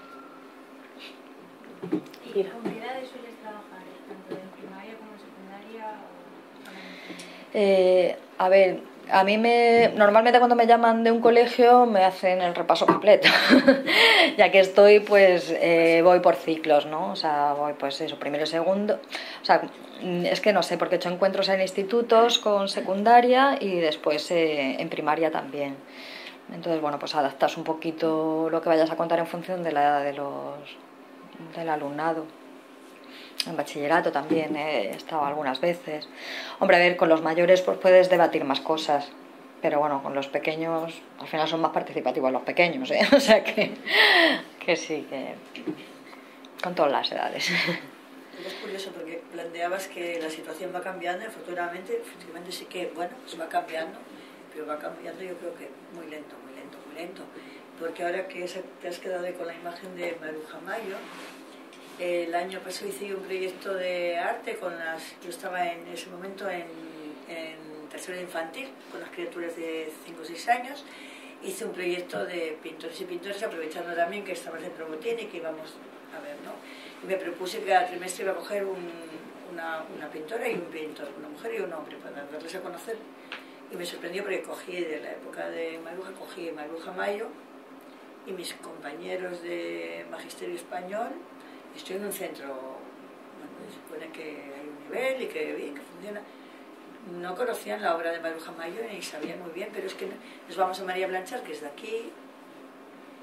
¿Y qué comunidades sueles trabajar? ¿Tanto en primaria como en secundaria? O... Eh, a ver, a mí me normalmente cuando me llaman de un colegio me hacen el repaso completo. Ya que estoy, pues eh, voy por ciclos, ¿no? O sea, voy pues eso, primero y segundo. O sea, es que no sé, porque he hecho encuentros en institutos con secundaria y después eh, en primaria también. Entonces, bueno, pues adaptas un poquito lo que vayas a contar en función de la edad de los, del alumnado. En bachillerato también he estado algunas veces. Hombre, a ver, con los mayores pues puedes debatir más cosas, pero bueno, con los pequeños al final son más participativos los pequeños, ¿eh? O sea que, que sí, que con todas las edades. Es curioso porque planteabas que la situación va cambiando y afortunadamente, efectivamente sí que, bueno, pues va cambiando, pero va cambiando yo creo que muy lento, muy lento, muy lento. Porque ahora que te has quedado con la imagen de Maruja Mayo, el año pasado hice un proyecto de arte con las... Yo estaba en ese momento en, en tercero de infantil, con las criaturas de cinco o seis años. Hice un proyecto de pintores y pintores, aprovechando también que estaba el centro Botín y que íbamos a ver, ¿no? Y me propuse que cada trimestre iba a coger un, una, una pintora y un pintor, una mujer y un hombre, para darles a conocer. Y me sorprendió porque cogí de la época de Maruja, cogí Maruja Mayo y mis compañeros de Magisterio Español. Estoy en un centro, bueno, se supone que hay un nivel y que bien, que funciona. No conocían la obra de Maruja Mayo ni sabían muy bien, pero es que nos vamos a María Blanchard, que es de aquí,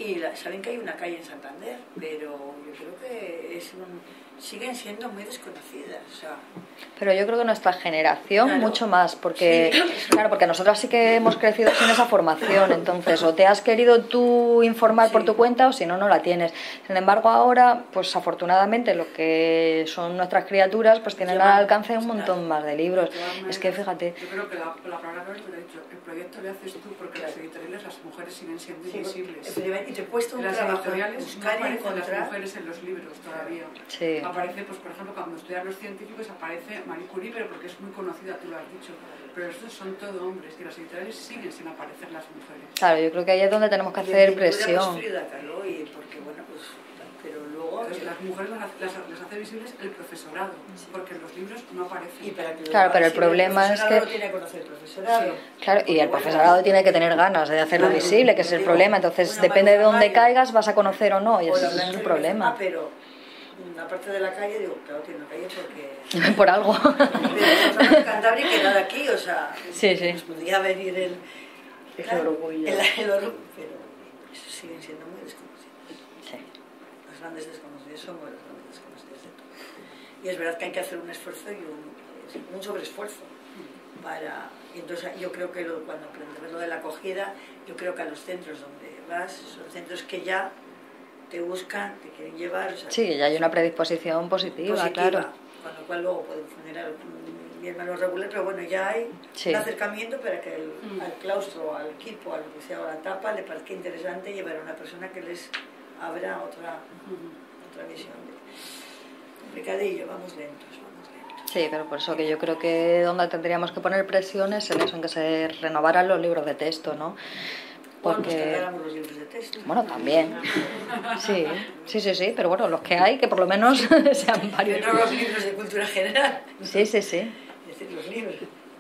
y la, saben que hay una calle en Santander, pero yo creo que es un, siguen siendo muy desconocidas. O sea, pero yo creo que nuestra generación claro, mucho más, porque sí, claro, porque nosotras sí que hemos crecido sin esa formación, entonces o te has querido tú informar sí. por tu cuenta o si no, no la tienes. Sin embargo, ahora, pues afortunadamente lo que son nuestras criaturas, pues tienen Llevan, al alcance un montón claro. más de libros. Maneras, Es que fíjate. Yo creo que la, la palabra que te he dicho, el proyecto le haces tú porque las editoriales, las mujeres siguen siendo Sí, invisibles. y te cuesta un Las trabajo editoriales buscar no y aparecen encontrar. las mujeres en los libros todavía. Sí. Aparece, pues por ejemplo, cuando estudian los científicos aparece Marie Curie, pero porque es muy conocida, tú lo has dicho. Pero estos son todo hombres y las editoriales siguen sin aparecer las mujeres. Claro, yo creo que ahí es donde tenemos que Y en hacer pintura, presión. pues, Frida Kahlo, y porque bueno, pues, pero luego Entonces, las mujeres las, las, las hace visibles el profesorado, porque en los libros no aparecen. y para que Claro, pero el sí, problema es profesorado que- lo tiene que conocer el profesorado. Sí. Claro, y el Porque, bueno, profesorado tiene que tener ganas de hacerlo claro, visible, que es el digo, problema. Entonces, una depende de Manuela dónde Mayo, caigas, vas a conocer o no, y o ese la es Blanca el de problema. Ah, pero una parte de la calle, digo, claro, tiene una calle porque... Por algo. Pero nosotros en Cantabria que nada aquí, o sea, Sí, sí. nos podría venir el... El orgullo. El, el orgullo, pero eso siguen siendo muy desconocidos. Sí. Los grandes desconocidos somos los grandes desconocidos de todo. Y es verdad que hay que hacer un esfuerzo y un, un sobreesfuerzo para... Y entonces yo creo que lo, cuando aprendemos lo de la acogida, yo creo que a los centros donde vas, son centros que ya te buscan, te quieren llevar... O sea, Sí, ya hay una predisposición positiva, positiva, claro. con lo cual luego puede funcionar mi hermano regular, pero bueno, ya hay Sí. un acercamiento para que el, Mm. al claustro, al equipo, a lo que sea, o a la tapa, le parezca interesante llevar a una persona que les abra otra, otra visión. De... Pecadillo, vamos lentos, vamos lentos. Sí, pero por eso que yo creo que donde tendríamos que poner presión es en eso, en que se renovaran los libros de texto, ¿no? O nos Porque... cargáramos los libros de texto. Bueno, también. Sí, sí, sí, sí, pero bueno, los que hay, que por lo menos sean varios. Pero no los libros de cultura general, Sí, sí, sí. es decir, los libros.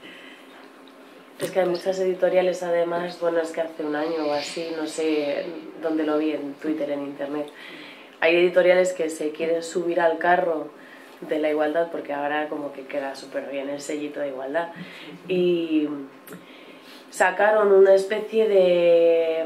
Es que hay muchas editoriales además, bueno, es que hace un año o así, no sé dónde lo vi, en Twitter, en Internet, hay editoriales que se quieren subir al carro de la igualdad porque ahora como que queda súper bien el sellito de igualdad y sacaron una especie de,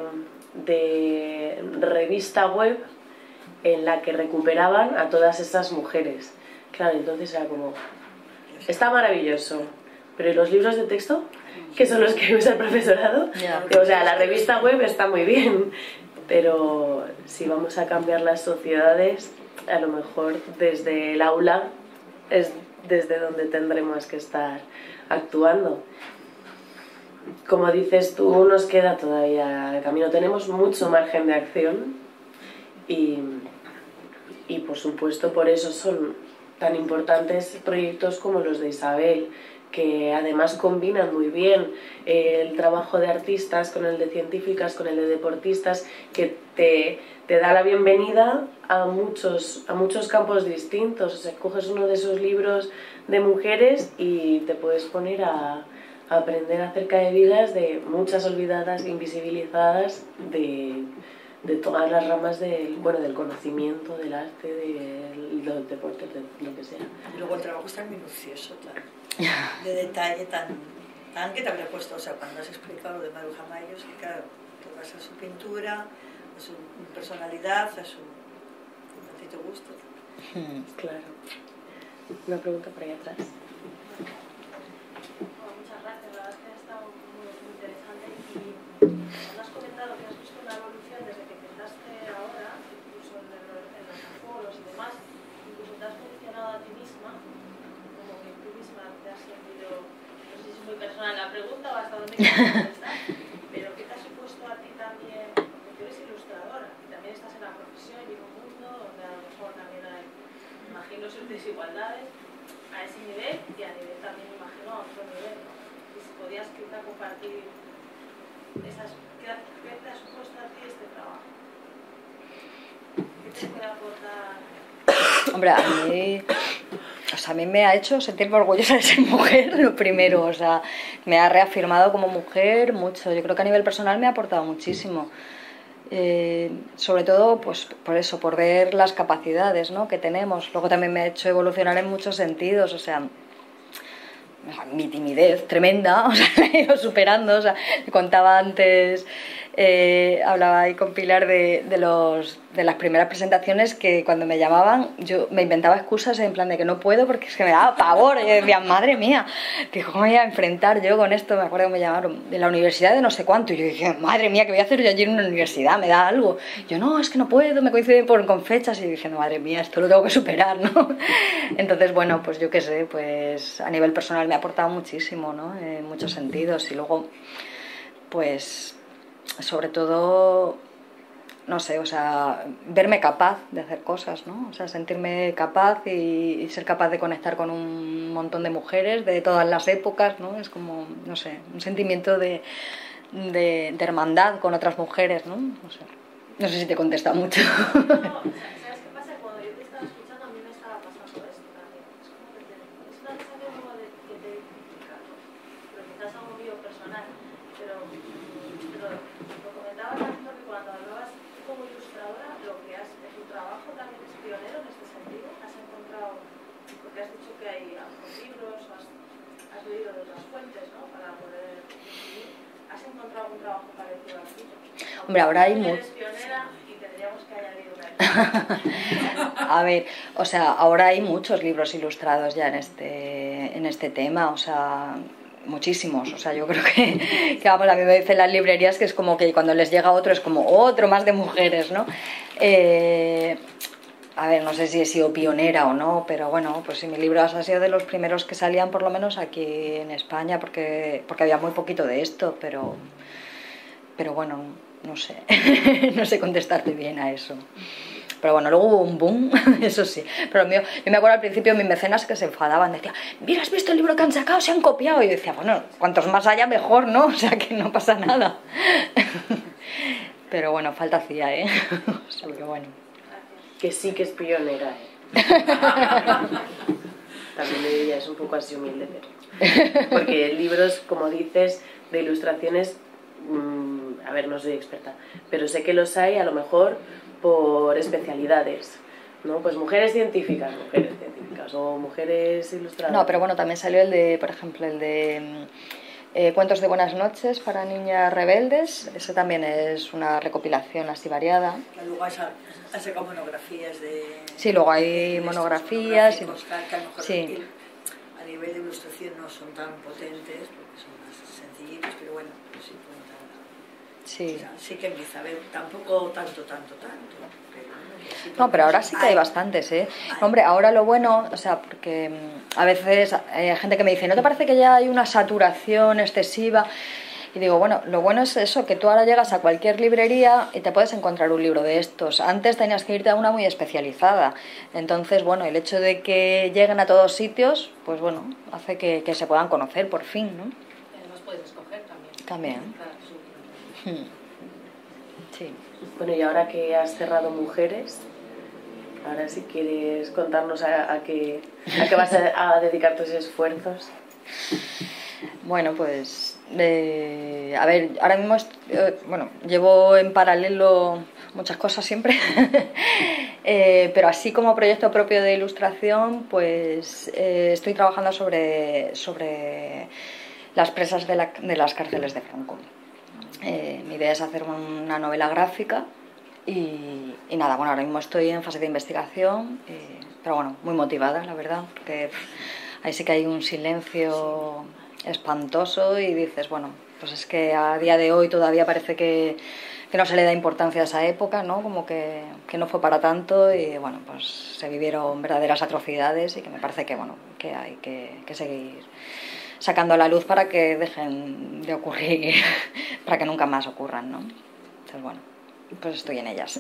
de revista web en la que recuperaban a todas estas mujeres. Claro, entonces era como, está maravilloso, pero ¿y los libros de texto? Que son los que usa el profesorado. Ya. O sea, la revista web está muy bien, pero si vamos a cambiar las sociedades, a lo mejor desde el aula es desde donde tendremos que estar actuando. Como dices tú, nos queda todavía el camino. Tenemos mucho margen de acción y, y por supuesto por eso son tan importantes proyectos como los de Isabel, que además combinan muy bien el trabajo de artistas con el de científicas, con el de deportistas, que te, te da la bienvenida a muchos, a muchos campos distintos. O sea, coges uno de esos libros de mujeres y te puedes poner a, a aprender acerca de vidas de muchas olvidadas, invisibilizadas, de, de todas las ramas del, bueno, del conocimiento, del arte, del, del deporte, de lo que sea. Y luego el trabajo es tan minucioso, tan, de detalle, tan, tan que te habría puesto, o sea, cuando has explicado lo de Maruja Mayos, que claro, te vas a su pintura, a su personalidad, a su... a ti te gusta. Hmm. Claro. Una pregunta por ahí atrás. Muchas gracias, la verdad es que ha estado muy, muy interesante y nos has comentado que has visto una evolución desde que empezaste ahora, incluso en, el, en los foros y demás, incluso te has posicionado a ti misma, como que tú misma te has sentido, no sé si es muy personal la pregunta o hasta dónde quieres contestar, pero ¿qué te ha supuesto a ti también? Porque tú eres ilustradora y también estás en la profesión y en un mundo donde a lo mejor también hay, me imagino, sus desigualdades a ese nivel y a nivel también, me imagino, a otro nivel, ¿no? Y si podías quizá compartir esas, ¿qué, qué te ha supuesto a ti este trabajo? ¿Qué te puede aportar? Hombre, a mí, o sea, a mí me ha hecho sentirme orgullosa de ser mujer, lo primero, o sea, me ha reafirmado como mujer mucho. Yo creo que a nivel personal me ha aportado muchísimo. Eh, sobre todo pues por eso, por ver las capacidades, ¿no?, que tenemos. Luego también me ha hecho evolucionar en muchos sentidos, o sea, mi timidez tremenda, o sea, la he ido superando. O sea, contaba antes eh, hablaba ahí con Pilar de, de, los, de las primeras presentaciones que cuando me llamaban yo me inventaba excusas en plan de que no puedo porque es que me daba pavor. Y yo decía, madre mía, ¿cómo me voy a enfrentar yo con esto? Me acuerdo que me llamaron de la universidad de no sé cuánto y yo dije, madre mía, ¿qué voy a hacer yo allí en una universidad? ¿Me da algo? Y yo, no, es que no puedo, me coincide por, con fechas y diciendo, madre mía, esto lo tengo que superar, ¿no? Entonces, bueno, pues yo qué sé, pues a nivel personal me ha aportado muchísimo, ¿no? En muchos sentidos y luego, pues, sobre todo, no sé, o sea, verme capaz de hacer cosas, ¿no? O sea, sentirme capaz y, y ser capaz de conectar con un montón de mujeres de todas las épocas, ¿no? Es como, no sé, un sentimiento de, de, de hermandad con otras mujeres, ¿no? O sea, no sé si te he contestado mucho. No, ¿sabes qué pasa? Cuando yo te estaba escuchando a mí me estaba pasando esto también. Es como que te, es una sensación como de que te identifica, ¿no? Pero quizás algo mío personal. Pero, pero lo comentaba tanto que cuando hablabas como ilustradora, lo que has, tu trabajo también es pionero en este sentido. Has encontrado, porque has dicho que hay algunos libros, has, has leído de otras fuentes, ¿no? Para poder escribir. ¿Has encontrado algún trabajo parecido al tuyo? Hombre, ahora hay mucho. A ver, o sea, ahora hay muchos libros ilustrados ya en este, en este tema, o sea, muchísimos, o sea, yo creo que, que vamos, a mí me dicen las librerías que es como que cuando les llega otro es como otro más de mujeres, ¿no? Eh, a ver, no sé si he sido pionera o no, pero bueno, pues si mi libro ha sido de los primeros que salían por lo menos aquí en España, porque, porque había muy poquito de esto, pero, pero bueno, no sé, no sé contestarte bien a eso. Pero bueno, luego hubo un boom, eso sí. Pero mío, yo me acuerdo al principio mis mecenas que se enfadaban, decían, mira, ¿has visto el libro que han sacado? Se han copiado. Y yo decía, bueno, cuantos más haya mejor, ¿no? O sea, que no pasa nada. Pero bueno, falta hacía, ¿eh? O sea, que bueno. Que sí que es pionera, ¿eh? También le diría, es un poco así humilde, pero... Porque libros, como dices, de ilustraciones, mmm, a ver, no soy experta, pero sé que los hay a lo mejor por especialidades, ¿no? Pues mujeres científicas, mujeres científicas, o mujeres ilustradoras. No, pero bueno, también salió el de, por ejemplo, el de... Eh, Cuentos de buenas noches para niñas rebeldes, eso también es una recopilación así variada. Luego has sacado monografías de... Sí, luego hay monografías. Y... que a lo mejor sí. A nivel de ilustración no son tan potentes, porque son más sencillitos, pero bueno, sí cuentan. Sí. O sea, sí que empieza a ver, tampoco tanto, tanto, tanto. Pero, sí, no, pero ahora sí que hay bastantes, ¿eh? Hombre, ahora lo bueno, o sea, porque a veces hay gente que me dice, ¿no te parece que ya hay una saturación excesiva? Y digo, bueno, lo bueno es eso, que tú ahora llegas a cualquier librería y te puedes encontrar un libro de estos. Antes tenías que irte a una muy especializada. Entonces, bueno, el hecho de que lleguen a todos sitios, pues bueno, hace que, que se puedan conocer por fin, ¿no? Además puedes escoger también. También. Sí. Bueno, y ahora que has cerrado Mujeres, ahora si quieres contarnos a, a, qué, a qué vas a, a dedicar tus esfuerzos. Bueno, pues, eh, a ver, ahora mismo, eh, bueno, llevo en paralelo muchas cosas siempre, eh, pero así como proyecto propio de ilustración, pues eh, estoy trabajando sobre, sobre las presas de, la, de las cárceles de Franco. Eh, mi idea es hacer una novela gráfica y, y nada, bueno, ahora mismo estoy en fase de investigación, eh, pero bueno, muy motivada, la verdad, porque pff, ahí sí que hay un silencio espantoso y dices, bueno, pues es que a día de hoy todavía parece que, que no se le da importancia a esa época, ¿no? Como que, que no fue para tanto y bueno, pues se vivieron verdaderas atrocidades y que me parece que, bueno, que hay que, que seguir sacando a la luz para que dejen de ocurrir, para que nunca más ocurran, ¿no? Entonces, bueno, pues estoy en ellas.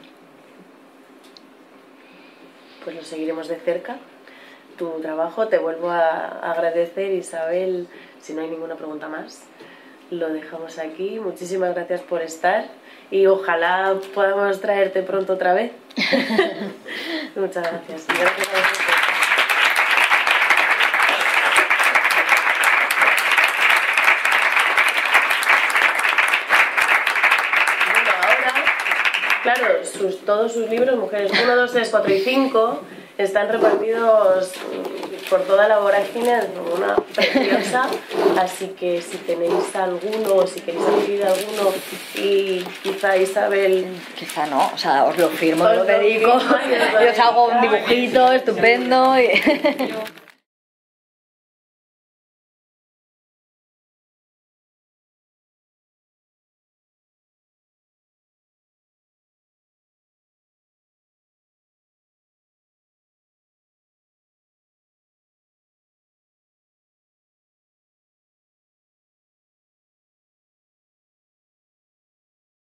Pues lo seguiremos de cerca, tu trabajo. Te vuelvo a agradecer, Isabel, si no hay ninguna pregunta más. Lo dejamos aquí. Muchísimas gracias por estar y ojalá podamos traerte pronto otra vez. Muchas gracias. Gracias a vosotros. Claro, sus, todos sus libros, Mujeres uno, dos, tres, cuatro y cinco, están repartidos por toda la vorágine, es una preciosa, así que si tenéis alguno o si queréis adquirir alguno y quizá Isabel... Quizá no, o sea, os lo firmo, Os os lo lo dedico, firmo y os lo y os hago un dedicáis. dibujito estupendo y...